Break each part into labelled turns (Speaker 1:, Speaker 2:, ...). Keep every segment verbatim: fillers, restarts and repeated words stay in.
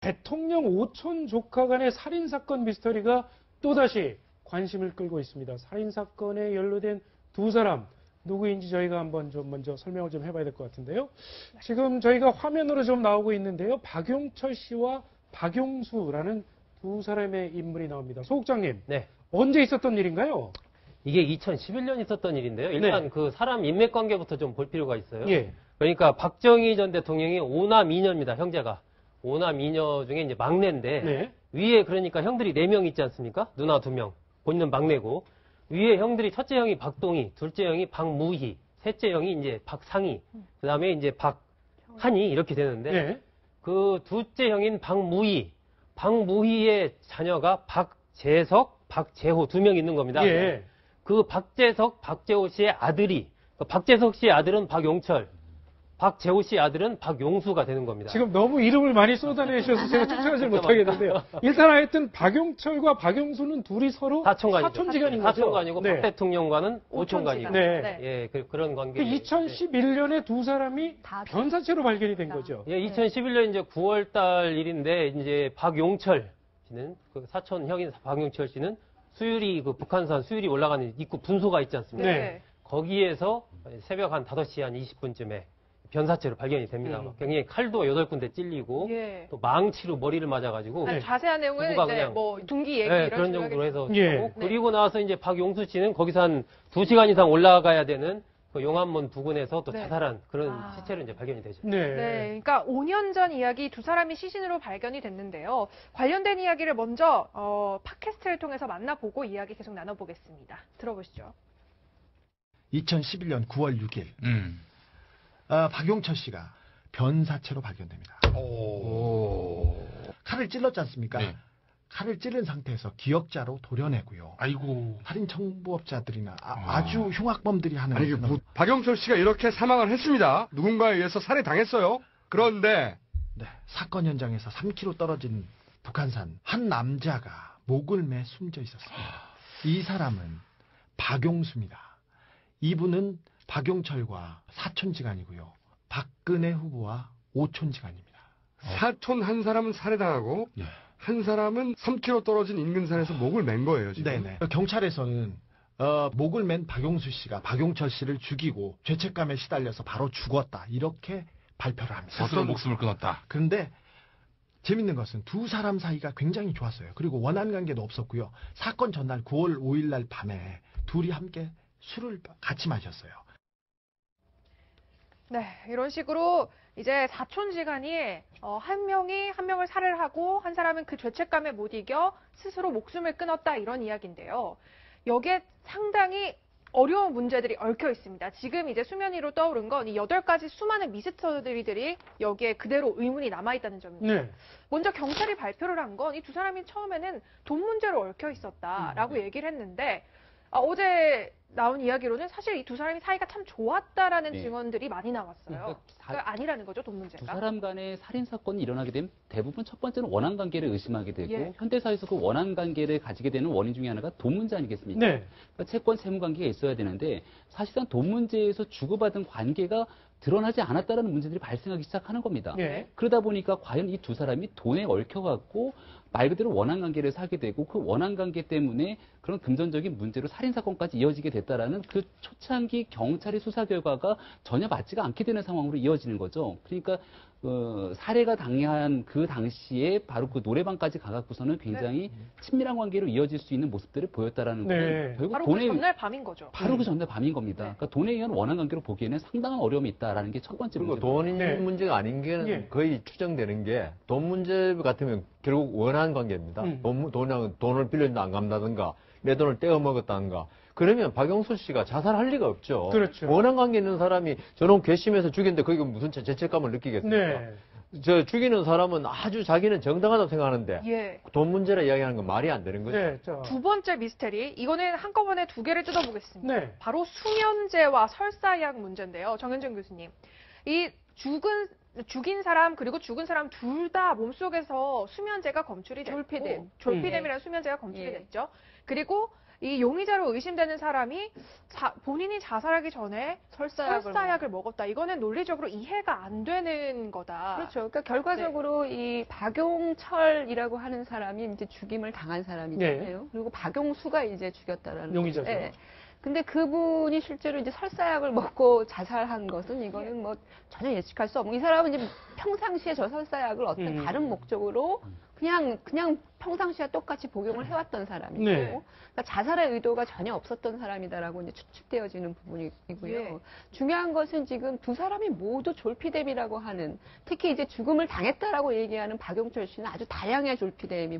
Speaker 1: 대통령 오촌 조카 간의 살인사건 미스터리가 또다시 관심을 끌고 있습니다. 살인사건에 연루된 두 사람, 누구인지 저희가 한번 좀 먼저 설명을 좀 해봐야 될 것 같은데요. 지금 저희가 화면으로 좀 나오고 있는데요. 박용철 씨와 박용수라는 두 사람의 인물이 나옵니다. 소국장님,
Speaker 2: 네.
Speaker 1: 언제 있었던 일인가요?
Speaker 2: 이게 이천십일 년 있었던 일인데요. 일단
Speaker 1: 네.
Speaker 2: 그 사람 인맥 관계부터 좀 볼 필요가 있어요.
Speaker 1: 예.
Speaker 2: 그러니까 박정희 전 대통령이 오남 이녀입니다. 형제가. 오남 이녀 중에 이제 막내인데
Speaker 1: 네.
Speaker 2: 위에 그러니까 형들이 네 명 있지 않습니까? 누나 두 명. 본인은 막내고 위에 형들이 첫째 형이 박동희, 둘째 형이 박무희, 셋째 형이 이제 박상희, 그다음에 이제 박한희 이렇게 되는데
Speaker 1: 네.
Speaker 2: 그 둘째 형인 박무희, 박무희의 자녀가 박재석, 박재호 두 명 있는 겁니다.
Speaker 1: 예.
Speaker 2: 그 박재석, 박재호 씨의 아들이, 박재석 씨의 아들은 박용철, 박재호 씨의 아들은 박용수가 되는 겁니다.
Speaker 1: 지금 너무 이름을 많이 쏟아내셔서 제가 쫓아가지 못하겠는데요. 일단 하여튼 박용철과 박용수는 둘이 서로
Speaker 2: 사촌간이죠.
Speaker 1: 사촌지간인 거죠.
Speaker 2: 사촌간이고
Speaker 1: 네.
Speaker 2: 박 대통령과는 오촌간이고.
Speaker 1: 네.
Speaker 3: 네.
Speaker 2: 예, 그, 그런 관계.
Speaker 1: 그 이천십일 년에 두 사람이
Speaker 3: 다
Speaker 1: 변사체로 발견이 된 거죠.
Speaker 2: 예, 이천십일 년 이제 구월 달 일인데 이제 박용철 씨는 그 사촌 형인 박용철 씨는 수유리 그 북한산 수유리 올라가는 입구 분소가 있지 않습니까?
Speaker 1: 네.
Speaker 2: 거기에서 새벽 한 다섯 시 한 이십 분쯤에 변사체로 발견이 됩니다.
Speaker 1: 음.
Speaker 2: 굉장히 칼도 여덟 군데 찔리고
Speaker 3: 예.
Speaker 2: 또 망치로 머리를 맞아가지고
Speaker 1: 네.
Speaker 3: 자세한 내용은
Speaker 2: 부부가
Speaker 3: 이제
Speaker 2: 그냥-
Speaker 3: 뭐 둔기 얘기
Speaker 2: 네,
Speaker 3: 이런
Speaker 2: 그런
Speaker 3: 식으로
Speaker 2: 정도로 해서
Speaker 1: 예.
Speaker 2: 하고 그리고 나서 이제 박용수 씨는 거기서 한 두 시간 이상 올라가야 되는 그 용암문 부근에서 또
Speaker 3: 네.
Speaker 2: 자살한 그런
Speaker 3: 아.
Speaker 2: 시체로 이제 발견이 되죠.
Speaker 1: 네.
Speaker 3: 네, 그러니까 오 년 전 이야기 두 사람이 시신으로 발견이 됐는데요. 관련된 이야기를 먼저 어, 팟캐스트를 통해서 만나보고 이야기 계속 나눠보겠습니다. 들어보시죠.
Speaker 4: 이천십일 년 구월 육일
Speaker 5: 음.
Speaker 4: 아, 박용철 씨가 변사체로 발견됩니다.
Speaker 5: 오.
Speaker 4: 칼을 찔렀지 않습니까?
Speaker 5: 네.
Speaker 4: 칼을 찌른 상태에서 기억자로 도려내고요.
Speaker 5: 아이고.
Speaker 4: 살인 청부업자들이나 아,
Speaker 5: 아.
Speaker 4: 아주 흉악범들이 하는
Speaker 6: 아니, 그
Speaker 4: 그런-
Speaker 6: 뭐, 박영철 씨가 이렇게 사망을 했습니다. 누군가에 의해서 살해당했어요. 그런데
Speaker 4: 네, 사건 현장에서 삼 킬로미터 떨어진 북한산 한 남자가 목을 매 숨져 있었습니다. 이 사람은 박용수입니다. 이분은 박용철과 사촌지간이고요. 박근혜 후보와 오촌지간입니다.
Speaker 6: 사촌 한 사람은 살해당하고
Speaker 5: 네.
Speaker 6: 한 사람은 삼 킬로미터 떨어진 인근산에서 목을 맨 거예요, 지금.
Speaker 4: 네네. 경찰에서는 어, 목을 맨 박용수 씨가 박용철 씨를 죽이고 죄책감에 시달려서 바로 죽었다 이렇게 발표를 합니다.
Speaker 5: 스스로 목숨을 끊었다.
Speaker 4: 그런데 재밌는 것은 두 사람 사이가 굉장히 좋았어요. 그리고 원한 관계도 없었고요. 사건 전날 구월 오일 날 밤에 둘이 함께 술을 같이 마셨어요.
Speaker 3: 네, 이런 식으로 이제 사촌지간이 어, 한 명이 한 명을 살해를 하고 한 사람은 그 죄책감에 못 이겨 스스로 목숨을 끊었다 이런 이야기인데요. 여기에 상당히 어려운 문제들이 얽혀 있습니다. 지금 이제 수면 위로 떠오른 건 이 여덟 가지 수많은 미스터리들이 여기에 그대로 의문이 남아있다는 점입니다.
Speaker 1: 네.
Speaker 3: 먼저 경찰이 발표를 한 건 이 두 사람이 처음에는 돈 문제로 얽혀 있었다라고 얘기를 했는데 아, 어제 나온 이야기로는 사실 이 두 사람이 사이가 참 좋았다라는
Speaker 7: 네.
Speaker 3: 증언들이 많이 나왔어요.
Speaker 7: 그러니까 다-
Speaker 3: 그러니까 아니라는 거죠, 돈
Speaker 7: 두
Speaker 3: 문제가.
Speaker 7: 사람 간의 살인 사건이 일어나게 되면 대부분 첫 번째는 원한 관계를 의심하게 되고
Speaker 3: 예.
Speaker 7: 현대사에서 그 원한 관계를 가지게 되는 원인 중에 하나가 돈 문제 아니겠습니까?
Speaker 1: 네.
Speaker 7: 그러니까 채권 세무 관계가 있어야 되는데 사실상 돈 문제에서 주고받은 관계가 드러나지 않았다는 문제들이 발생하기 시작하는 겁니다.
Speaker 1: 예.
Speaker 7: 그러다 보니까 과연 이 두 사람이 돈에 얽혀갖고 말 그대로 원한 관계를 사게 되고 그 원한 관계 때문에 그런 금전적인 문제로 살인사건까지 이어지게 됐다라는 그 초창기 경찰의 수사 결과가 전혀 맞지가 않게 되는 상황으로 이어지는 거죠. 그러니까 어, 살해가 당한 그 당시에 바로 그 노래방까지 가갖고서는 굉장히 친밀한 관계로 이어질 수 있는 모습들을 보였다라는
Speaker 1: 네.
Speaker 7: 거는 결국
Speaker 3: 바로
Speaker 7: 돈에
Speaker 3: 그 전날 밤인 거죠.
Speaker 7: 바로 그 전날 밤인 겁니다.
Speaker 3: 네.
Speaker 7: 그러니까 돈에 의한 원한 관계로 보기에는 상당한 어려움이 있다라는 게 첫 번째
Speaker 8: 그리고
Speaker 7: 문제입니다.
Speaker 8: 돈이
Speaker 1: 네.
Speaker 8: 문제가 아닌 게
Speaker 1: 예.
Speaker 8: 거의 추정되는 게 돈 문제 같으면 결국 원한 관계입니다.
Speaker 1: 음.
Speaker 8: 돈, 돈을, 돈을 빌려도 안 갚는다든가 내 돈을 떼어 먹었다든가 그러면 박영수 씨가 자살할 리가 없죠.
Speaker 1: 그렇죠.
Speaker 8: 원한 관계 있는 사람이 저놈 괘씸해서 죽였는데 거기 무슨 죄- 죄책감을 느끼겠습니까?
Speaker 1: 네.
Speaker 8: 저 죽이는 사람은 아주 자기는 정당하다고 생각하는데
Speaker 3: 예.
Speaker 8: 돈 문제라 이야기하는 건 말이 안 되는 거죠.
Speaker 1: 네. 자.
Speaker 3: 두 번째 미스테리, 이거는 한꺼번에 두 개를 뜯어보겠습니다.
Speaker 1: 네.
Speaker 3: 바로 수면제와 설사약 문제인데요. 정현정 교수님. 이 죽은 죽인 사람 그리고 죽은 사람 둘 다 몸속에서 수면제가 검출이 됐고
Speaker 9: 졸피뎀.
Speaker 3: 졸피뎀이라는 수면제가 검출이
Speaker 9: 예.
Speaker 3: 됐죠. 그리고 이 용의자로 의심되는 사람이 자- 본인이 자살하기 전에
Speaker 9: 설사약을
Speaker 3: 설사약을 먹었다. 이거는 논리적으로 이해가 안 되는 거다.
Speaker 9: 그렇죠. 그러니까 결과적으로
Speaker 3: 네.
Speaker 9: 이 박용철이라고 하는 사람이 이제 죽임을 당한 사람이잖아요.
Speaker 1: 네.
Speaker 9: 그리고 박용수가 이제 죽였다라는
Speaker 1: 용의자죠.
Speaker 9: 건데, 근데 그분이 실제로 이제 설사약을 먹고 자살한 것은 이거는 뭐 전혀 예측할 수 없고, 이 사람은 이제 평상시에 저 설사약을 어떤
Speaker 1: 음.
Speaker 9: 다른 목적으로 그냥 그냥 평상시와 똑같이 복용을 해왔던 사람이고,
Speaker 1: 네.
Speaker 9: 그러니까 자살의 의도가 전혀 없었던 사람이다라고 이제 추측되어지는 부분이고요.
Speaker 3: 예.
Speaker 9: 중요한 것은 지금 두 사람이 모두 졸피뎀이라고 하는, 특히 이제 죽음을 당했다라고 얘기하는 박용철 씨는 아주 다양한 졸피뎀이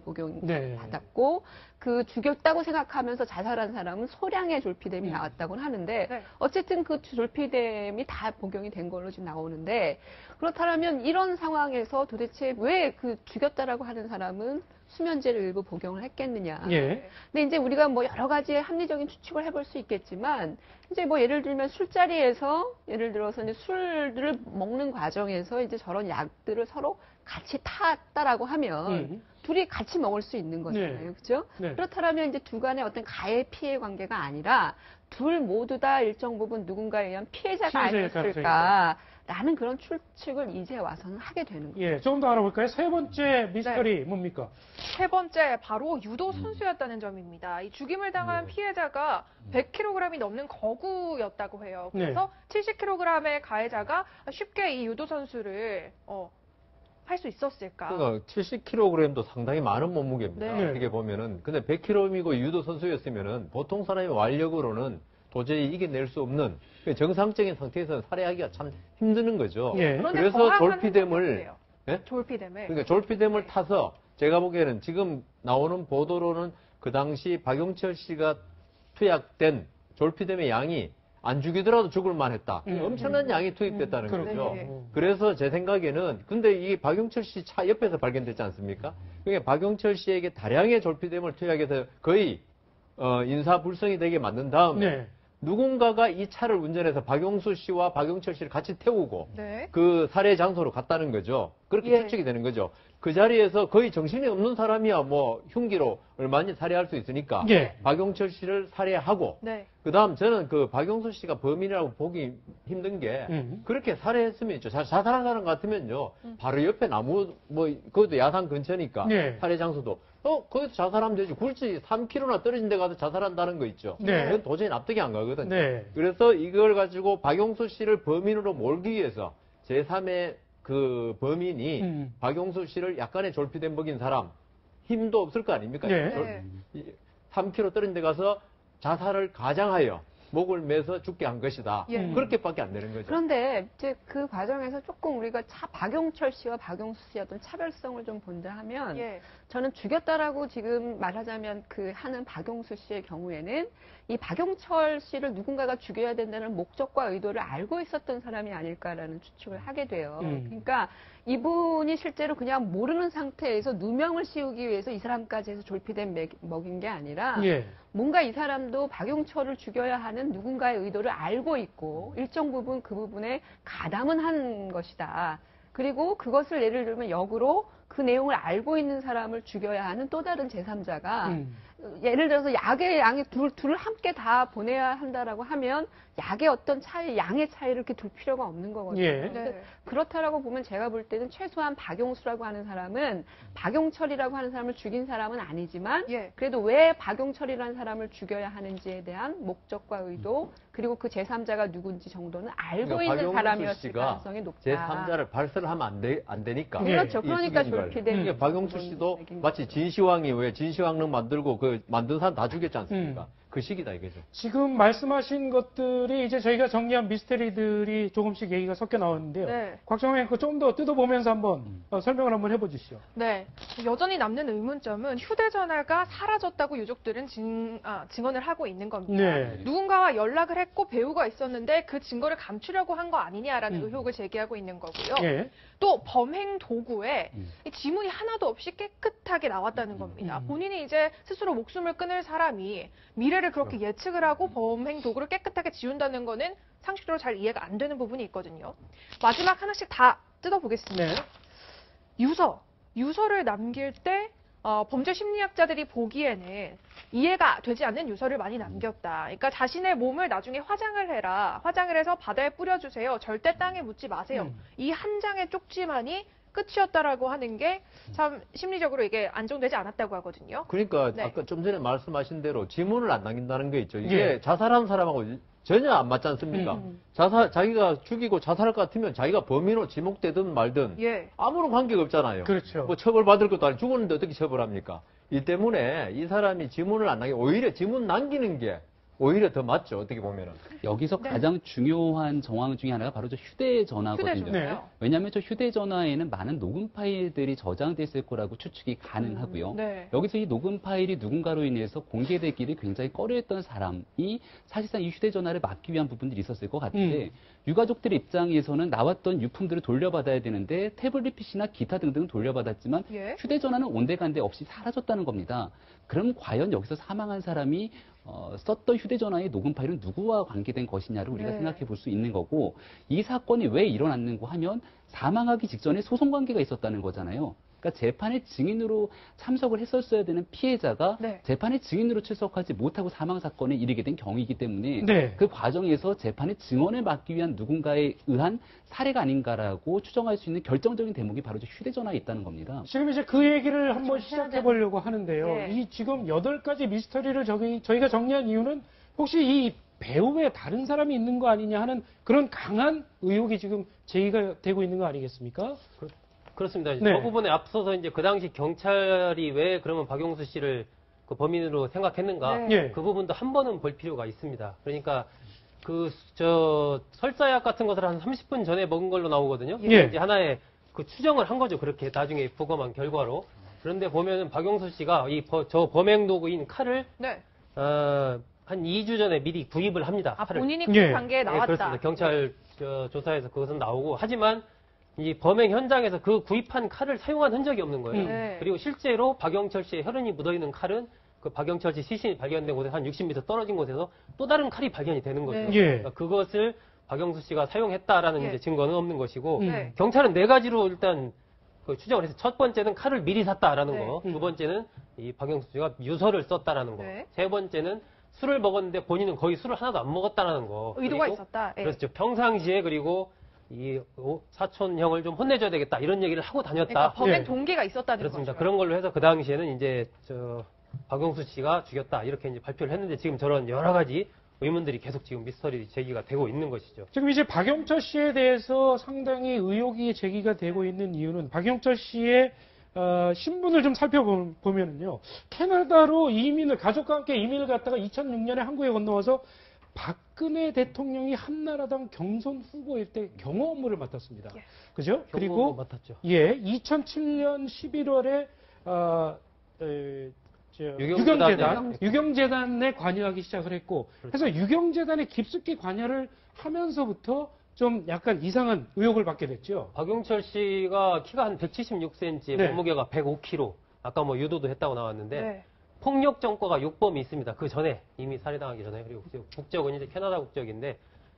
Speaker 9: 복용받았고,
Speaker 1: 네.
Speaker 9: 그 죽였다고 생각하면서 자살한 사람은 소량의 졸피뎀이
Speaker 1: 음.
Speaker 9: 나왔다고 하는데,
Speaker 3: 네.
Speaker 9: 어쨌든 그 졸피뎀이 다 복용이 된 걸로 지금 나오는데, 그렇다면 이런 상황에서 도대체 왜 그 죽였다라고 하는 사람은 수면제를 일부 복용을 했겠느냐.
Speaker 1: 예.
Speaker 9: 근데 이제 우리가 뭐 여러 가지 합리적인 추측을 해볼 수 있겠지만, 이제 뭐 예를 들면 술자리에서, 예를 들어서 이제 술을 먹는 과정에서 이제 저런 약들을 서로 같이 탔다라고 하면,
Speaker 1: 음.
Speaker 9: 둘이 같이 먹을 수 있는 거잖아요.
Speaker 1: 네.
Speaker 9: 그죠?
Speaker 1: 네.
Speaker 9: 그렇다면 이제 두 간의 어떤 가해 피해 관계가 아니라, 둘 모두 다 일정 부분 누군가에 의한 피해자가
Speaker 1: 피해자의
Speaker 9: 아니었을까라는 그런 추측을 이제 와서는 하게 되는 거예요.
Speaker 1: 예, 좀 더 알아볼까요? 세 번째 미스터리 뭡니까?
Speaker 3: 세 번째 바로 유도 선수였다는 점입니다. 이 죽임을 당한
Speaker 8: 네.
Speaker 3: 피해자가 백 킬로그램이 넘는 거구였다고 해요. 그래서
Speaker 1: 네.
Speaker 3: 칠십 킬로그램의 가해자가 쉽게 이 유도 선수를 어, 할 수 있었을까?
Speaker 8: 그러니까 칠십 킬로그램도 상당히 많은 몸무게입니다.
Speaker 3: 네.
Speaker 8: 어떻게 보면은. 근데 백 킬로그램이고 유도 선수였으면은 보통 사람의 완력으로는 도저히 이겨낼 수 없는 정상적인 상태에서는 살해하기가 참 힘드는 거죠.
Speaker 1: 예.
Speaker 3: 그런데
Speaker 8: 그래서
Speaker 3: 저항한
Speaker 8: 졸피뎀을
Speaker 3: 흔적이 없대요.
Speaker 8: 예?
Speaker 3: 졸피뎀을
Speaker 8: 그러니까 졸피뎀을 타서 제가 보기에는 지금 나오는 보도로는 그 당시 박용철 씨가 투약된 졸피뎀의 양이 안 죽이더라도 죽을 만했다.
Speaker 1: 음.
Speaker 8: 엄청난 양이 투입됐다는
Speaker 1: 음.
Speaker 8: 거죠.
Speaker 3: 네.
Speaker 8: 그래서 제 생각에는 근데 이 박용철 씨 차 옆에서 발견됐지 않습니까? 그러니까 박용철 씨에게 다량의 졸피뎀을 투약해서 거의 어, 인사불성이 되게 만든 다음에
Speaker 1: 네.
Speaker 8: 누군가가 이 차를 운전해서 박용수 씨와 박용철 씨를 같이 태우고
Speaker 3: 네.
Speaker 8: 그 살해 장소로 갔다는 거죠. 그렇게
Speaker 3: 예.
Speaker 8: 추측이 되는 거죠. 그 자리에서 거의 정신이 없는 사람이야 뭐 흉기로 얼마든지 살해할 수 있으니까
Speaker 1: 예.
Speaker 8: 박용철 씨를 살해하고
Speaker 3: 네.
Speaker 8: 그다음 저는 그 박용수 씨가 범인이라고 보기 힘든 게
Speaker 1: 음.
Speaker 8: 그렇게 살해했으면 있죠. 자, 자살한 사람 같으면요.
Speaker 3: 음.
Speaker 8: 바로 옆에 나무 뭐 그것도 야산 근처니까
Speaker 1: 네.
Speaker 8: 살해 장소도 어 거기서 자살하면 되지. 굴지 삼 킬로미터나 떨어진 데 가서 자살한다는 거 있죠.
Speaker 1: 네.
Speaker 8: 그건 도저히 납득이 안 가거든요.
Speaker 1: 네.
Speaker 8: 그래서 이걸 가지고 박용수 씨를 범인으로 몰기 위해서 제삼의 그 범인이
Speaker 1: 음.
Speaker 8: 박용수 씨를 약간의 졸피뎀 먹인 사람 힘도 없을 거 아닙니까?
Speaker 1: 네.
Speaker 8: 졸- 이- 삼 킬로미터 떨어진 데 가서 자살을 가장하여 목을 매서 죽게 한 것이다.
Speaker 3: 예.
Speaker 1: 음.
Speaker 8: 그렇게밖에 안 되는 거죠.
Speaker 9: 그런데 이제 그 과정에서 조금 우리가 차, 박용철 씨와 박용수 씨의 어떤 차별성을 좀 본다 하면,
Speaker 3: 예.
Speaker 9: 저는 죽였다라고 지금 말하자면 그 하는 박용수 씨의 경우에는 이 박용철 씨를 누군가가 죽여야 된다는 목적과 의도를 알고 있었던 사람이 아닐까라는 추측을 하게 돼요.
Speaker 1: 음.
Speaker 9: 그러니까 이분이 실제로 그냥 모르는 상태에서 누명을 씌우기 위해서 이 사람까지 해서 졸피뎀 먹- 먹인 게 아니라,
Speaker 1: 예.
Speaker 9: 뭔가 이 사람도 박용철을 죽여야 하는 누군가의 의도를 알고 있고 일정 부분 그 부분에 가담은 한 것이다. 그리고 그것을 예를 들면 역으로 그 내용을 알고 있는 사람을 죽여야 하는 또 다른 제삼자가
Speaker 1: 음.
Speaker 9: 예를 들어서 약의 양이 둘, 둘을 함께 다 보내야 한다라고 하면 약의 어떤 차이, 양의 차이를 이렇게 둘 필요가 없는 거거든요.
Speaker 1: 예.
Speaker 3: 네.
Speaker 9: 그렇다라고 보면 제가 볼 때는 최소한 박용수라고 하는 사람은 박용철이라고 하는 사람을 죽인 사람은 아니지만
Speaker 3: 예.
Speaker 9: 그래도 왜 박용철이라는 사람을 죽여야 하는지에 대한 목적과 의도 그리고 그 제삼자가 누군지 정도는 알고
Speaker 8: 그러니까
Speaker 9: 있는
Speaker 8: 박용수
Speaker 9: 사람이었을
Speaker 8: 씨가
Speaker 9: 가능성이 높다.
Speaker 8: 제삼자를 발설하면 안, 돼, 안 되니까.
Speaker 1: 예.
Speaker 9: 그렇죠.
Speaker 8: 이
Speaker 9: 그러니까
Speaker 8: 죽인 걸.
Speaker 9: 졸피뎀.
Speaker 8: 그러니까 박용수 씨도 마치 진시황이 왜 진시황릉 만들고 그 만든 사람 다 죽였지 않습니까?
Speaker 1: 음.
Speaker 8: 그 시기다 이거죠.
Speaker 1: 지금 말씀하신 것들이 이제 저희가 정리한 미스터리들이 조금씩 얘기가 섞여 나왔는데요.
Speaker 3: 네.
Speaker 1: 곽정현 좀 더 뜯어보면서 한번 어, 설명을 한번 해보시죠.
Speaker 3: 네. 여전히 남는 의문점은 휴대전화가 사라졌다고 유족들은 증, 아, 증언을 하고 있는 겁니다.
Speaker 1: 네.
Speaker 3: 누군가와 연락을 했고 배우가 있었는데 그 증거를 감추려고 한 거 아니냐라는
Speaker 1: 음.
Speaker 3: 의혹을 제기하고 있는 거고요.
Speaker 1: 예.
Speaker 3: 또 범행 도구에
Speaker 7: 음.
Speaker 3: 이 지문이 하나도 없이 깨끗하게 나왔다는 겁니다.
Speaker 1: 음.
Speaker 3: 본인이 이제 스스로 목숨을 끊을 사람이 미래를 그렇게
Speaker 1: 그렇죠.
Speaker 3: 예측을 하고 범행 도구를 깨끗하게 지운다는 거는 상식적으로 잘 이해가 안 되는 부분이 있거든요. 마지막 하나씩 다 뜯어보겠습니다.
Speaker 1: 네.
Speaker 3: 유서, 유서를 남길 때 어, 범죄 심리학자들이 보기에는 이해가 되지 않는 유서를 많이 남겼다. 그러니까 자신의 몸을 나중에 화장을 해라. 화장을 해서 바다에 뿌려주세요. 절대 땅에 묻지 마세요.
Speaker 1: 음.
Speaker 3: 이 한 장의 쪽지만이 끝이었다라고 하는 게 참 심리적으로 이게 안정되지 않았다고 하거든요.
Speaker 8: 그러니까
Speaker 3: 네.
Speaker 8: 아까 좀 전에 말씀하신 대로 지문을 안 남긴다는 게 있죠. 이게
Speaker 1: 예.
Speaker 8: 자살한 사람하고 전혀 안 맞지 않습니까?
Speaker 3: 음.
Speaker 8: 자살, 자기가 죽이고 자살할 것 같으면 자기가 범인으로 지목되든 말든
Speaker 3: 예.
Speaker 8: 아무런 관계가 없잖아요.
Speaker 1: 그렇죠.
Speaker 8: 뭐 처벌받을 것도 아니고 죽었는데 어떻게 처벌합니까? 이 때문에 이 사람이 지문을 안 남기고 오히려 지문 남기는 게 오히려 더 맞죠. 어떻게 보면은.
Speaker 7: 여기서
Speaker 3: 네.
Speaker 7: 가장 중요한 정황 중에 하나가 바로 저 휴대전화거든요.
Speaker 3: 휴대전화요.
Speaker 1: 네.
Speaker 7: 왜냐하면 저 휴대전화에는 많은 녹음 파일들이 저장돼 있을 거라고 추측이 가능하고요.
Speaker 3: 네.
Speaker 7: 여기서 이 녹음 파일이 누군가로 인해서 공개되기를 굉장히 꺼려했던 사람이 사실상 이 휴대전화를 막기 위한 부분들이 있었을 것 같은데
Speaker 1: 음.
Speaker 7: 유가족들 입장에서는 나왔던 유품들을 돌려받아야 되는데 태블릿 피시나 기타 등등 돌려받았지만
Speaker 3: 예.
Speaker 7: 휴대전화는 온데간데 없이 사라졌다는 겁니다. 그럼 과연 여기서 사망한 사람이 어, 썼던 휴대전화의 녹음 파일은 누구와 관계된 것이냐를 우리가
Speaker 3: 네.
Speaker 7: 생각해 볼 수 있는 거고 이 사건이 왜 일어났는고 하면 사망하기 직전에 소송 관계가 있었다는 거잖아요. 그러니까 재판의 증인으로 참석을 했었어야 되는 피해자가
Speaker 3: 네.
Speaker 7: 재판의 증인으로 출석하지 못하고 사망 사건에 이르게 된 경우이기 때문에
Speaker 1: 네.
Speaker 7: 그 과정에서 재판의 증언을 막기 위한 누군가에 의한 살해가 아닌가라고 추정할 수 있는 결정적인 대목이 바로 저 휴대전화에 있다는 겁니다.
Speaker 1: 지금 이제 그 얘기를 한번
Speaker 3: 해야
Speaker 1: 시작해 보려고 하는데요.
Speaker 3: 네.
Speaker 1: 이 지금 여덟 가지 미스터리를 저희, 저희가 정리한 이유는 혹시 이 배후에 다른 사람이 있는 거 아니냐 하는 그런 강한 의혹이 지금 제기가 되고 있는 거 아니겠습니까?
Speaker 2: 그렇습니다.
Speaker 1: 네.
Speaker 2: 그 부분에 앞서서 이제 그 당시 경찰이 왜 그러면 박용수 씨를 그 범인으로 생각했는가?
Speaker 3: 네.
Speaker 1: 예.
Speaker 2: 그 부분도 한 번은 볼 필요가 있습니다. 그러니까 그 저 설사약 같은 것을 한 삼십 분 전에 먹은 걸로 나오거든요.
Speaker 1: 예.
Speaker 2: 이제 하나의 그 추정을 한 거죠. 그렇게 나중에 부검한 결과로. 그런데 보면은 박용수 씨가 이 저 범행 도구인 칼을
Speaker 3: 네.
Speaker 2: 어, 한 이 주 전에 미리 구입을 합니다.
Speaker 3: 아,
Speaker 2: 칼을.
Speaker 3: 본인이
Speaker 1: 예.
Speaker 3: 그 단계에
Speaker 2: 네,
Speaker 3: 나왔다.
Speaker 2: 그렇습니다. 경찰 저, 조사에서 그것은 나오고 하지만 이 범행 현장에서 그 구입한 칼을 사용한 흔적이 없는 거예요.
Speaker 1: 음.
Speaker 3: 네.
Speaker 2: 그리고 실제로 박영철 씨의 혈흔이 묻어있는 칼은 그 박영철 씨 시신이 발견된 곳에 한 육십 미터 떨어진 곳에서 또 다른 칼이 발견이 되는 거죠.
Speaker 3: 네.
Speaker 1: 예.
Speaker 2: 그러니까 그것을 박영수 씨가 사용했다라는
Speaker 3: 예.
Speaker 2: 이제 증거는 없는 것이고
Speaker 1: 음.
Speaker 3: 네.
Speaker 2: 경찰은 네 가지로 일단 그 추정을 해서 첫 번째는 칼을 미리 샀다라는
Speaker 3: 네.
Speaker 2: 거,
Speaker 1: 음.
Speaker 2: 두 번째는 이 박영수 씨가 유서를 썼다라는 거,
Speaker 3: 네.
Speaker 2: 세 번째는 술을 먹었는데 본인은 거의 술을 하나도 안 먹었다라는 거.
Speaker 3: 의도가
Speaker 2: 그리고
Speaker 3: 있었다. 예.
Speaker 2: 그렇죠. 평상시에 그리고 이 오- 사촌 형을 좀 혼내줘야 되겠다 이런 얘기를 하고 다녔다.
Speaker 3: 그러니까 범행
Speaker 1: 예.
Speaker 3: 동기가 있었다는
Speaker 2: 그렇습니다.
Speaker 3: 거죠.
Speaker 2: 그런 걸로 해서 그 당시에는 이제 저 박영수 씨가 죽였다 이렇게 이제 발표를 했는데 지금 저런 여러 가지 의문들이 계속 지금 미스터리 제기가 되고 있는 것이죠.
Speaker 1: 지금 이제 박영철 씨에 대해서 상당히 의혹이 제기가 되고 있는 이유는 박영철 씨의 어, 신분을 좀 살펴보면은요. 캐나다로 이민을, 가족과 함께 이민을 갔다가 이천육 년에 한국에 건너와서 박근혜 대통령이 한나라당 경선 후보일 때 경호 업무를 맡았습니다.
Speaker 3: 예.
Speaker 1: 그죠?
Speaker 2: 경호도
Speaker 1: 그리고
Speaker 2: 맡았죠.
Speaker 1: 예, 이천칠 년 십일월에 어, 에, 저,
Speaker 2: 유경재단에
Speaker 1: 유경재단, 유경재단에 관여하기 시작을 했고,
Speaker 2: 그렇죠.
Speaker 1: 그래서 유경재단에 깊숙이 관여를 하면서부터 좀 약간 이상한 의혹을 받게 됐죠.
Speaker 2: 박용철 씨가 키가 한 백칠십육 센티미터,
Speaker 1: 네.
Speaker 2: 몸무게가 백오 킬로그램. 아까 뭐 유도도 했다고 나왔는데
Speaker 3: 네.
Speaker 2: 폭력 전과가 육 범이 있습니다. 그 전에 이미 살해당하기 전에 그리고 국적은 이제 캐나다 국적인데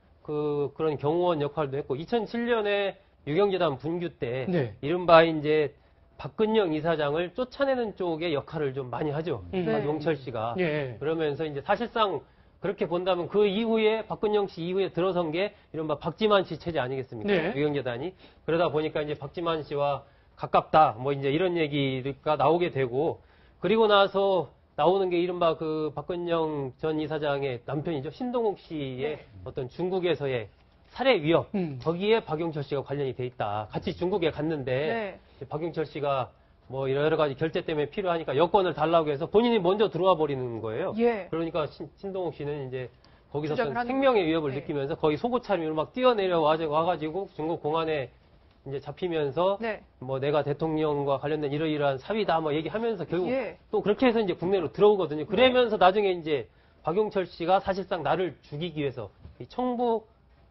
Speaker 2: 그 그런 경호원 역할도 했고 이천칠 년에 유경재단 분규 때
Speaker 1: 네.
Speaker 2: 이른바 이제 박근영 이사장을 쫓아내는 쪽의 역할을 좀 많이 하죠.
Speaker 1: 음.
Speaker 3: 네.
Speaker 2: 박용철 씨가
Speaker 1: 예.
Speaker 2: 그러면서 이제 사실상 그렇게 본다면 그 이후에 박근영 씨 이후에 들어선 게 이른바 박지만 씨 체제 아니겠습니까?
Speaker 1: 네.
Speaker 2: 유경재단이 그러다 보니까 이제 박지만 씨와 가깝다 뭐 이제 이런 얘기가 나오게 되고 그리고 나서 나오는 게 이른바 그 박근영 전 이사장의 남편이죠 신동욱 씨의 어떤 중국에서의 살해 위협
Speaker 1: 음.
Speaker 2: 거기에 박용철 씨가 관련이 돼 있다. 같이 중국에 갔는데
Speaker 3: 네.
Speaker 2: 이제 박용철 씨가 뭐 여러 가지 결제 때문에 필요하니까 여권을 달라고 해서 본인이 먼저 들어와 버리는 거예요.
Speaker 3: 예.
Speaker 2: 그러니까 신, 신동욱 씨는 이제 거기서
Speaker 3: 주장을
Speaker 2: 어떤
Speaker 3: 하는
Speaker 2: 생명의
Speaker 3: 거죠.
Speaker 2: 위협을
Speaker 3: 네.
Speaker 2: 느끼면서 거의 속옷 차림으로 막 뛰어내려 와- 와가지고 중국 공안에 이제 잡히면서
Speaker 3: 네.
Speaker 2: 뭐 내가 대통령과 관련된 이러이러한 사위다 뭐 얘기하면서 결국
Speaker 3: 예.
Speaker 2: 또 그렇게 해서 이제 국내로 들어오거든요. 그러면서 나중에 이제 박용철 씨가 사실상 나를 죽이기 위해서 이 청부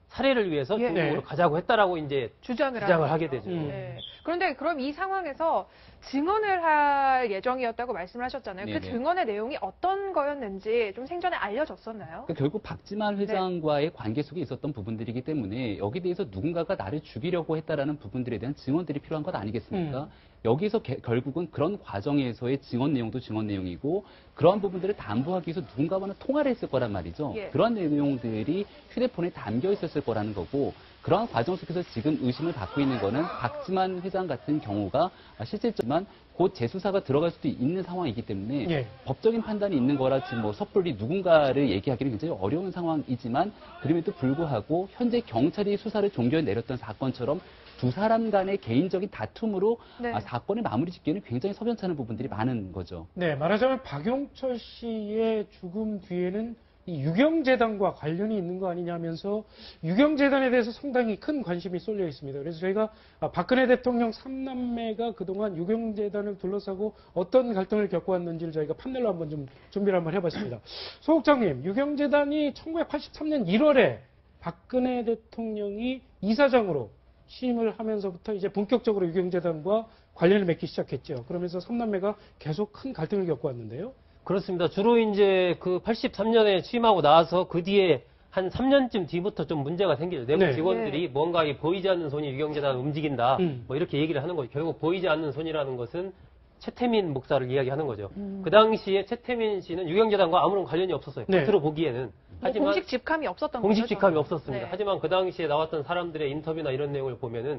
Speaker 2: 살해를 위해서
Speaker 3: 예.
Speaker 2: 중국으로
Speaker 1: 네.
Speaker 2: 가자고 했다라고 이제
Speaker 3: 주장을,
Speaker 2: 주장을
Speaker 3: 하는
Speaker 2: 하게
Speaker 3: 거죠.
Speaker 2: 되죠.
Speaker 1: 음.
Speaker 3: 네. 그런데 그럼 이 상황에서 증언을 할 예정이었다고 말씀을 하셨잖아요. 그
Speaker 7: 네네.
Speaker 3: 증언의 내용이 어떤 거였는지 좀 생전에 알려졌었나요?
Speaker 7: 그러니까 결국 박지만 회장과의 관계 속에 있었던 부분들이기 때문에 여기에 대해서 누군가가 나를 죽이려고 했다라는 부분들에 대한 증언들이 필요한 것 아니겠습니까?
Speaker 1: 음.
Speaker 7: 여기서 개- 결국은 그런 과정에서의 증언 내용도 증언 내용이고 그러한 부분들을 담보하기 위해서 누군가와는 통화를 했을 거란 말이죠.
Speaker 3: 예.
Speaker 7: 그러한 내용들이 휴대폰에 담겨 있었을 거라는 거고 그러한 과정 속에서 지금 의심을 받고 있는 거는 박지만 회장 같은 경우가 실질적으로만 곧 재수사가 들어갈 수도 있는 상황이기 때문에
Speaker 1: 예.
Speaker 7: 법적인 판단이 있는 거라 지금 뭐 섣불리 누군가를 얘기하기는 굉장히 어려운 상황이지만 그럼에도 불구하고 현재 경찰이 수사를 종결 내렸던 사건처럼 두 사람 간의 개인적인 다툼으로
Speaker 3: 네.
Speaker 7: 아, 사건을 마무리 짓기에는 굉장히 석연찮은 부분들이 많은 거죠.
Speaker 1: 네, 말하자면 박용철 씨의 죽음 뒤에는 이 유경재단과 관련이 있는 거 아니냐면서 유경재단에 대해서 상당히 큰 관심이 쏠려 있습니다. 그래서 저희가 아, 박근혜 대통령 삼남매가 그동안 유경재단을 둘러싸고 어떤 갈등을 겪어왔는지를 저희가 판넬로 한번 좀 준비를 한번 해봤습니다. 소국장님, 유경재단이 천구백팔십삼 년 일월에 박근혜 대통령이 이사장으로 취임을 하면서부터 이제 본격적으로 유경재단과 관련을 맺기 시작했죠. 그러면서 삼남매가 계속 큰 갈등을 겪어왔는데요.
Speaker 2: 그렇습니다. 주로 이제 그 팔십삼 년에 취임하고 나서 그 뒤에 한 삼 년쯤 뒤부터 좀 문제가 생기죠. 내부
Speaker 1: 네.
Speaker 2: 직원들이 뭔가 이 보이지 않는 손이 유경재단을 움직인다.
Speaker 1: 음.
Speaker 2: 뭐 이렇게 얘기를 하는 거죠. 결국 보이지 않는 손이라는 것은 최태민 목사를 이야기하는 거죠.
Speaker 3: 음.
Speaker 2: 그 당시에 최태민 씨는 유경재단과 아무런 관련이 없었어요.
Speaker 1: 네.
Speaker 2: 겉으로 보기에는.
Speaker 3: 뭐
Speaker 2: 하지만
Speaker 3: 공식 직함이 없었던
Speaker 2: 공식
Speaker 3: 거죠.
Speaker 2: 직함이
Speaker 3: 저는.
Speaker 2: 없었습니다.
Speaker 3: 네.
Speaker 2: 하지만 그 당시에 나왔던 사람들의 인터뷰나 이런 내용을 보면은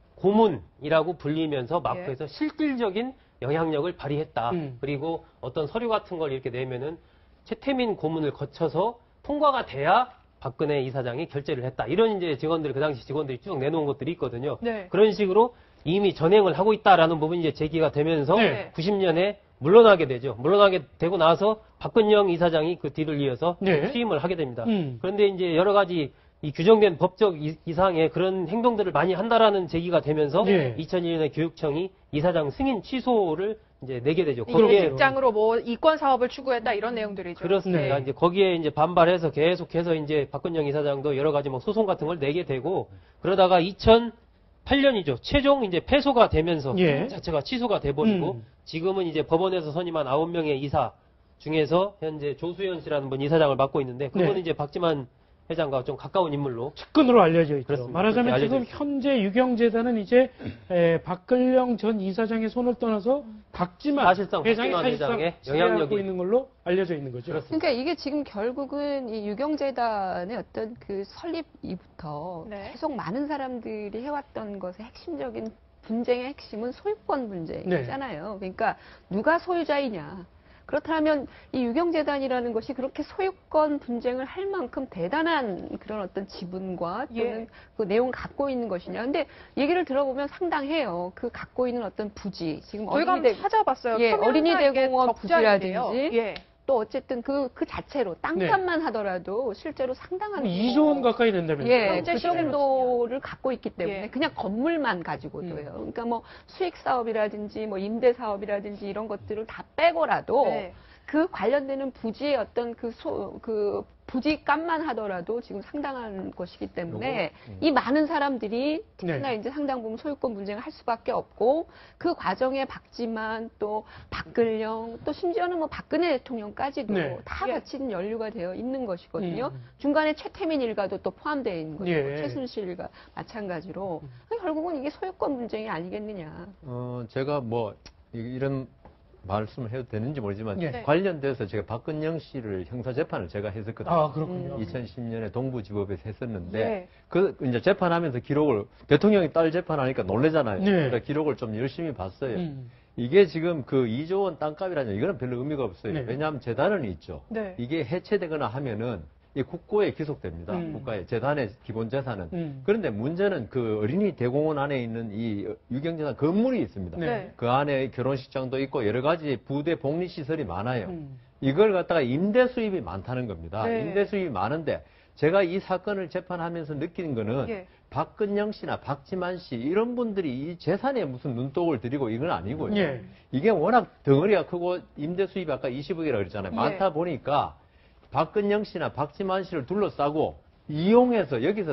Speaker 2: 고문이라고 불리면서 마크에서 실질적인 영향력을 발휘했다.
Speaker 1: 음.
Speaker 2: 그리고 어떤 서류 같은 걸 이렇게 내면은 최태민 고문을 거쳐서 통과가 돼야 박근혜 이사장이 결재를 했다. 이런 이제 직원들, 그 당시 직원들이 쭉 내놓은 것들이 있거든요.
Speaker 3: 네.
Speaker 2: 그런 식으로 이미 전행을 하고 있다라는 부분이 이제 제기가 되면서
Speaker 1: 네.
Speaker 2: 구십 년에 물러나게 되죠. 물러나게 되고 나서 박근영 이사장이 그 뒤를 이어서
Speaker 1: 네.
Speaker 2: 취임을 하게 됩니다.
Speaker 1: 음.
Speaker 2: 그런데 이제 여러 가지 이 규정된 법적 이- 이상의 그런 행동들을 많이 한다라는 제기가 되면서
Speaker 1: 네.
Speaker 2: 이천일 년에 교육청이 이사장 승인 취소를 이제 내게 되죠.
Speaker 3: 이게
Speaker 2: 거기에
Speaker 3: 직장으로 뭐 이권 사업을 추구했다 이런 내용들이죠.
Speaker 2: 그렇습니다.
Speaker 1: 네.
Speaker 2: 이제 거기에 이제 반발해서 계속해서 이제 박근영 이사장도 여러 가지 뭐 소송 같은 걸 내게 되고 그러다가 이천팔 년이죠. 최종 이제 패소가 되면서
Speaker 1: 예.
Speaker 2: 자체가 취소가 돼버리고
Speaker 1: 음.
Speaker 2: 지금은 이제 법원에서 선임한 아홉 명의 이사 중에서 현재 조수현 씨라는 분 이사장을 맡고 있는데 그분은
Speaker 1: 네.
Speaker 2: 이제 박지만 회장과 좀 가까운 인물로
Speaker 1: 측근으로 알려져 있죠.
Speaker 2: 그렇습니다.
Speaker 1: 말하자면
Speaker 2: 그렇게
Speaker 1: 지금
Speaker 2: 알려져 있습니다.
Speaker 1: 현재 유경재단은 이제 에, 박근영 전 이사장의 손을 떠나서 박지만
Speaker 2: 사실상
Speaker 1: 회장이
Speaker 2: 박지만
Speaker 1: 사실상
Speaker 2: 회장의
Speaker 1: 지배하고
Speaker 2: 영향력이-
Speaker 1: 있는 걸로 알려져 있는 거죠.
Speaker 2: 그렇습니다.
Speaker 9: 그러니까 이게 지금 결국은 이 유경재단의 어떤 그 설립이부터
Speaker 3: 네.
Speaker 9: 계속 많은 사람들이 해왔던 것의 핵심적인 분쟁의 핵심은 소유권 분쟁이잖아요. 그러니까 누가 소유자이냐. 그렇다면 이 유경재단이라는 것이 그렇게 소유권 분쟁을 할 만큼 대단한 그런 어떤 지분과 또는
Speaker 3: 예.
Speaker 9: 그 내용을 갖고 있는 것이냐. 근데 얘기를 들어보면 상당해요. 그 갖고 있는 어떤 부지. 지금
Speaker 3: 저희가
Speaker 9: 어린이
Speaker 3: 한번 찾아봤어요.
Speaker 9: 예,
Speaker 3: 표면상
Speaker 9: 어린이
Speaker 3: 이게
Speaker 9: 대공원
Speaker 3: 적자인데요.
Speaker 9: 부지라든지
Speaker 3: 예.
Speaker 9: 또 어쨌든 그, 그 자체로 땅값만 하더라도 실제로 상당한
Speaker 1: 이조 원 가까이 된다면서요.
Speaker 9: 예,
Speaker 3: 현재
Speaker 9: 그
Speaker 3: 시세로
Speaker 9: 정도를 갖고 있기 때문에
Speaker 3: 예.
Speaker 9: 그냥 건물만 가지고도요. 그러니까 뭐 수익 사업이라든지 뭐 임대 사업이라든지 이런 것들을 다 빼고라도
Speaker 3: 네.
Speaker 9: 그 관련되는 부지의 어떤 그 소, 그 부지 값만 하더라도 지금 상당한 것이기 때문에 이 많은 사람들이 특히나
Speaker 1: 네.
Speaker 9: 이제 상당 부분 소유권 분쟁을 할 수밖에 없고 그 과정에 박지만 또 박근영 또 심지어는 뭐 박근혜 대통령까지도
Speaker 1: 네.
Speaker 9: 다
Speaker 3: 예.
Speaker 9: 같이 연루가 되어 있는 것이거든요.
Speaker 1: 음.
Speaker 9: 중간에 최태민 일가도 또 포함되어 있는 거죠.
Speaker 1: 예.
Speaker 9: 최순실 일가 마찬가지로 결국은 이게 소유권 분쟁이 아니겠느냐.
Speaker 8: 어, 제가 뭐 이- 이런 말씀을 해도 되는지 모르지만
Speaker 1: 네.
Speaker 8: 관련돼서 제가 박근영 씨를 형사 재판을 제가 했었거든요.
Speaker 1: 아, 그렇군요.
Speaker 8: 이천십 년에 동부지법에서 했었는데
Speaker 3: 네.
Speaker 8: 그 이제 재판하면서 기록을 대통령이 딸 재판하니까 놀래잖아요.
Speaker 1: 네.
Speaker 8: 그러니까 기록을 좀 열심히 봤어요.
Speaker 1: 음.
Speaker 8: 이게 지금 그 이조 원 땅값이라는 이거는 별로 의미가 없어요.
Speaker 1: 네.
Speaker 8: 왜냐하면 재단은 있죠.
Speaker 3: 네.
Speaker 8: 이게 해체되거나 하면은 이 국고에 기속됩니다.
Speaker 1: 음.
Speaker 8: 국가의 재단의 기본 재산은.
Speaker 1: 음.
Speaker 8: 그런데 문제는 그 어린이 대공원 안에 있는 이 유경재단 건물이 있습니다.
Speaker 1: 네.
Speaker 8: 그 안에 결혼식장도 있고 여러 가지 부대 복리 시설이 많아요.
Speaker 1: 음.
Speaker 8: 이걸 갖다가 임대 수입이 많다는 겁니다.
Speaker 3: 네.
Speaker 8: 임대 수입이 많은데 제가 이 사건을 재판하면서 느낀 거는
Speaker 3: 예.
Speaker 8: 박근영 씨나 박지만 씨 이런 분들이 이 재산에 무슨 눈독을 들이고 이건 아니고요.
Speaker 1: 예.
Speaker 8: 이게 워낙 덩어리가 크고 임대 수입이 아까 이십억이라고 그랬잖아요.
Speaker 3: 예.
Speaker 8: 많다 보니까 박근영 씨나 박지만 씨를 둘러싸고 이용해서 여기서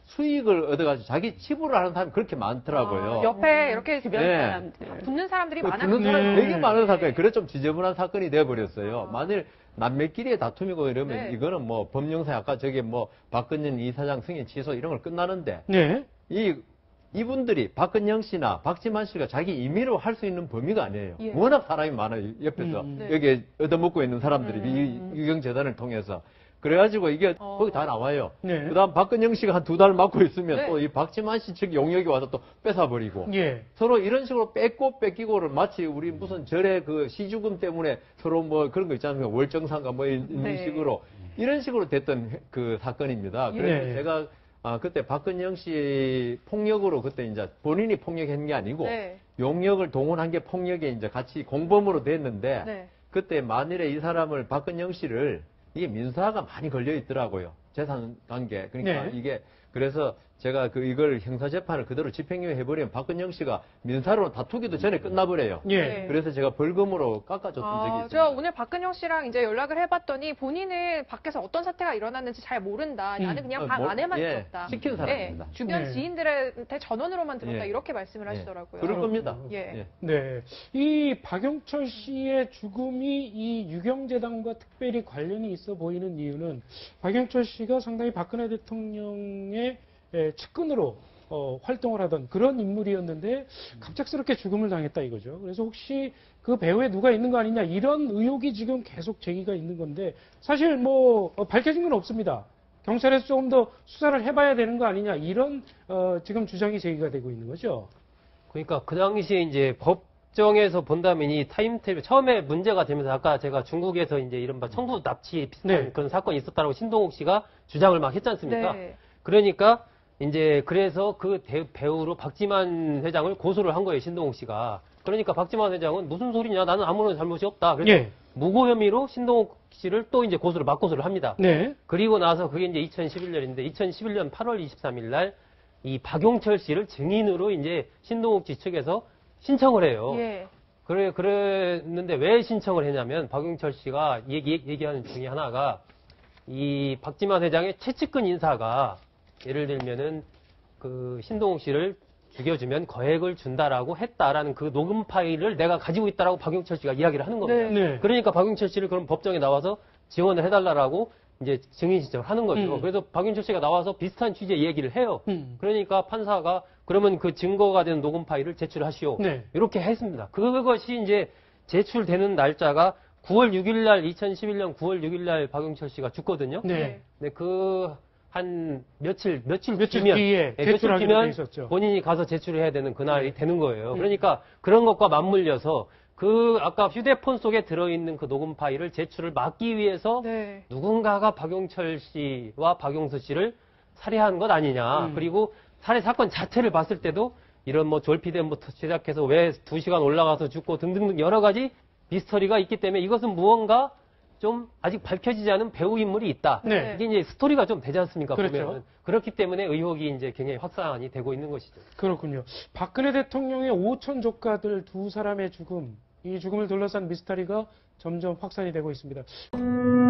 Speaker 8: 수익을 얻어가지고 자기 치부를 하는 사람이 그렇게 많더라고요.
Speaker 3: 아, 옆에 이렇게
Speaker 9: 주변
Speaker 8: 네.
Speaker 9: 사람들.
Speaker 3: 붙는 사람들이
Speaker 8: 그
Speaker 3: 많아.
Speaker 8: 붙는 사람이
Speaker 1: 네.
Speaker 8: 되게 많은 사건이 그래 좀 지저분한 사건이 되어버렸어요.
Speaker 3: 아.
Speaker 8: 만일 남매끼리의 다툼이고 이러면
Speaker 3: 네.
Speaker 8: 이거는 뭐 법령상 아까 저게 뭐 박근영 이사장 승인 취소 이런 걸 끝나는데
Speaker 1: 네.
Speaker 8: 이 이분들이 박근영 씨나 박지만 씨가 자기 임의로 할 수 있는 범위가 아니에요.
Speaker 3: 예.
Speaker 8: 워낙 사람이 많아요. 옆에서
Speaker 1: 음.
Speaker 3: 네.
Speaker 8: 여기 얻어먹고 있는 사람들이
Speaker 3: 음.
Speaker 8: 이 유경재단을 통해서 그래가지고 이게
Speaker 3: 어.
Speaker 8: 거기 다 나와요.
Speaker 1: 네.
Speaker 8: 그다음 박근영 씨가 한 두 달 맡고 있으면
Speaker 3: 네.
Speaker 8: 또 이 박지만 씨 측 용역이 와서 또 뺏어버리고
Speaker 1: 예.
Speaker 8: 서로 이런 식으로 뺏고 뺏기고를 마치 우리 무슨 절의 그 시주금 때문에 서로 뭐 그런 거 있잖아요. 월정상가 뭐 이런
Speaker 3: 네.
Speaker 8: 식으로 이런 식으로 됐던 그 사건입니다. 그래서
Speaker 1: 네.
Speaker 8: 제가 아 그때 박근영 씨 폭력으로 그때 이제 본인이 폭력한 게 아니고
Speaker 3: 네.
Speaker 8: 용역을 동원한 게 폭력에 이제 같이 공범으로 됐는데
Speaker 3: 네.
Speaker 8: 그때 만일에 이 사람을 박근영 씨를 이게 민사가 많이 걸려 있더라고요. 재산 관계. 그러니까
Speaker 1: 네.
Speaker 8: 이게 그래서 제가 그 이걸 형사 재판을 그대로 집행유예 해버리면 박근영 씨가 민사로 다투기도 전에 끝나버려요.
Speaker 1: 예.
Speaker 3: 네.
Speaker 8: 그래서 제가 벌금으로 깎아줬던 적이
Speaker 3: 아,
Speaker 8: 있습니다.
Speaker 3: 제가 오늘 박근영 씨랑 이제 연락을 해봤더니 본인은 밖에서 어떤 사태가 일어났는지 잘 모른다.
Speaker 1: 음.
Speaker 3: 나는 그냥
Speaker 8: 어,
Speaker 3: 방
Speaker 8: 뭐,
Speaker 3: 안에만
Speaker 8: 예,
Speaker 3: 있었다.
Speaker 8: 시킨 사람입니다.
Speaker 3: 주변
Speaker 1: 네.
Speaker 3: 지인들한테 전원으로만 들었다.
Speaker 8: 예.
Speaker 3: 이렇게 말씀을
Speaker 8: 예.
Speaker 3: 하시더라고요.
Speaker 8: 그럴 겁니다.
Speaker 3: 예.
Speaker 8: 예.
Speaker 1: 네. 이 박영철 씨의 죽음이 이 유경재단과 특별히 관련이 있어 보이는 이유는 박영철 씨가 상당히 박근혜 대통령의 에, 측근으로 어, 활동을 하던 그런 인물이었는데 갑작스럽게 죽음을 당했다 이거죠. 그래서 혹시 그 배후에 누가 있는 거 아니냐 이런 의혹이 지금 계속 제기가 있는 건데 사실 뭐 어, 밝혀진 건 없습니다. 경찰에서 조금 더 수사를 해봐야 되는 거 아니냐 이런 어, 지금 주장이 제기가 되고 있는 거죠.
Speaker 2: 그러니까 그 당시에 이제 법정에서 본다면 이 타임테이블 처음에 문제가 되면서 아까 제가 중국에서 이제 이른바 청부 납치 비슷한
Speaker 1: 네.
Speaker 2: 그런 사건이 있었다고 신동욱 씨가 주장을 막 했지 않습니까?
Speaker 3: 네.
Speaker 2: 그러니까 이제 그래서 그 대- 배우로 박지만 회장을 고소를 한 거예요, 신동욱 씨가. 그러니까 박지만 회장은 무슨 소리냐, 나는 아무런 잘못이 없다. 그래서
Speaker 1: 예.
Speaker 2: 무고 혐의로 신동욱 씨를 또 이제 고소를 맞고소를 합니다.
Speaker 1: 네.
Speaker 2: 그리고 나서 그게 이제 이천십일 년인데 이천십일 년 팔월 이십삼일 날 이 박용철 씨를 증인으로 이제 신동욱 씨 측에서 신청을 해요.
Speaker 3: 예.
Speaker 2: 그래 그랬는데 왜 신청을 했냐면 박용철 씨가 얘기 얘기하는 중에 하나가 이 박지만 회장의 최측근 인사가 예를 들면은 그 신동욱 씨를 죽여주면 거액을 준다라고 했다라는 그 녹음 파일을 내가 가지고 있다라고 박용철 씨가 이야기를 하는 겁니다.
Speaker 3: 네.
Speaker 1: 네.
Speaker 2: 그러니까 박용철 씨를 그럼 법정에 나와서 지원을 해달라고 이제 증인 신청을 하는 거죠.
Speaker 1: 음.
Speaker 2: 그래서 박용철 씨가 나와서 비슷한 취지의 얘기를 해요.
Speaker 1: 음.
Speaker 2: 그러니까 판사가 그러면 그 증거가 되는 녹음 파일을 제출하시오.
Speaker 1: 네.
Speaker 2: 이렇게 했습니다. 그것이 이제 제출되는 날짜가 구월 육일 날 이천십일 년 구월 육일 날 박용철 씨가 죽거든요.
Speaker 1: 네.
Speaker 2: 네, 그 한 며칠 며칠
Speaker 1: 며칠
Speaker 2: 뒤면
Speaker 1: 뒤에
Speaker 2: 예, 며칠
Speaker 1: 제출하기로 돼
Speaker 2: 뒤면
Speaker 1: 있었죠.
Speaker 2: 본인이 가서 제출해야 되는 그날이
Speaker 1: 네.
Speaker 2: 되는 거예요.
Speaker 1: 음.
Speaker 2: 그러니까 그런 것과 맞물려서 그 아까 휴대폰 속에 들어있는 그 녹음 파일을 제출을 막기 위해서
Speaker 3: 네.
Speaker 2: 누군가가 박용철 씨와 박용수 씨를 살해한 것 아니냐.
Speaker 1: 음.
Speaker 2: 그리고 살해 사건 자체를 봤을 때도 이런 뭐 졸피뎀부터 시작해서 왜 두 시간 올라가서 죽고 등등등 여러 가지 미스터리가 있기 때문에 이것은 무언가 좀 아직 밝혀지지 않은 배우 인물이 있다.
Speaker 1: 네.
Speaker 2: 이게 이제 스토리가 좀 되지 않습니까?
Speaker 1: 그렇죠.
Speaker 2: 보면은. 그렇기 때문에 의혹이 이제 굉장히 확산이 되고 있는 것이죠.
Speaker 1: 그렇군요. 박근혜 대통령의 오촌 조카들 두 사람의 죽음, 이 죽음을 둘러싼 미스터리가 점점 확산이 되고 있습니다.